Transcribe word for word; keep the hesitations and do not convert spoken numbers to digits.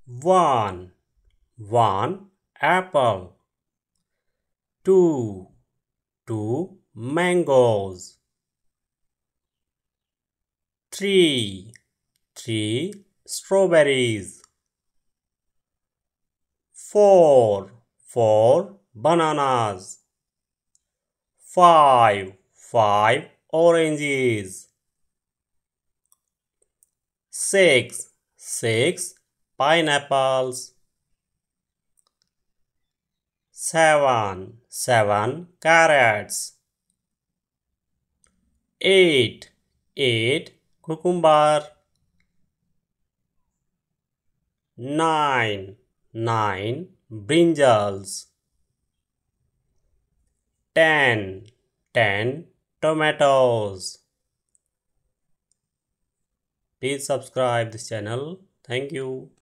One, one apple. Two, two mangoes. Three, three strawberries. Four, four bananas. Five, five oranges. Six, six pineapples. Seven, seven carrots. Eight, eight cucumber. Nine, nine brinjals. Ten, ten tomatoes. Please subscribe this channel. Thank you.